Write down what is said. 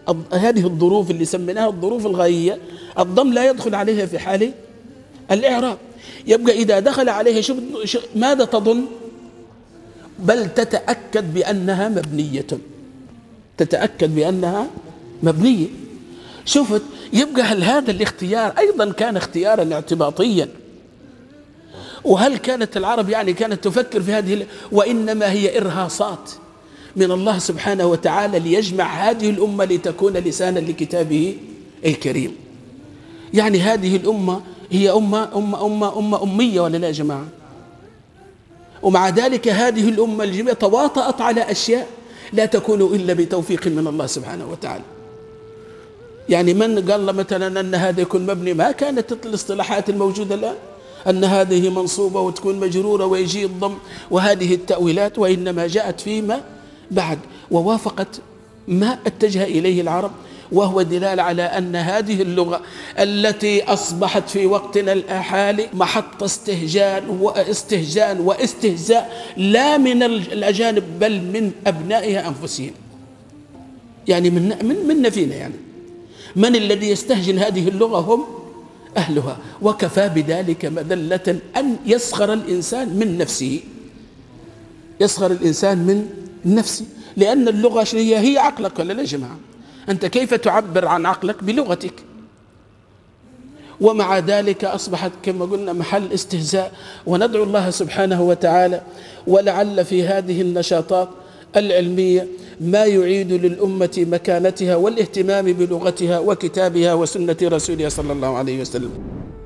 هذه الظروف اللي سميناها الظروف الغائية الضم لا يدخل عليها في حال الإعراب. يبقى إذا دخل عليها ماذا تظن؟ بل تتأكد بأنها مبنية، تتأكد بأنها مبنية. شوفت؟ يبقى هل هذا الاختيار أيضا كان اختيارا اعتباطيا؟ وهل كانت العرب يعني كانت تفكر في هذه، وإنما هي إرهاصات من الله سبحانه وتعالى ليجمع هذه الأمة لتكون لسانا لكتابه الكريم. يعني هذه الأمة هي أمة أمية ولا لا يا جماعة؟ ومع ذلك هذه الأمة الجميع تواطأت على أشياء لا تكون إلا بتوفيق من الله سبحانه وتعالى. يعني من قال مثلا أن هذا يكون مبني، ما كانت الاصطلاحات الموجودة الآن أن هذه منصوبة وتكون مجرورة ويجي الضم وهذه التأويلات، وإنما جاءت فيما بعد ووافقت ما اتجه إليه العرب، وهو دلالة على أن هذه اللغة التي أصبحت في وقتنا الحالي محط استهجان واستهزاء لا من الأجانب بل من أبنائها أنفسهم. يعني من فينا، يعني من الذي يستهجن هذه اللغة؟ هم أهلها. وكفى بذلك مذلة أن يسخر الإنسان من نفسه، يسخر الإنسان من نفسه، لأن اللغة هي عقلك ولا لا يا جماعة؟ أنت كيف تعبر عن عقلك؟ بلغتك. ومع ذلك أصبحت كما قلنا محل استهزاء. وندعو الله سبحانه وتعالى ولعل في هذه النشاطات العلمية ما يعيد للأمة مكانتها والاهتمام بلغتها وكتابها وسنة رسولها صلى الله عليه وسلم.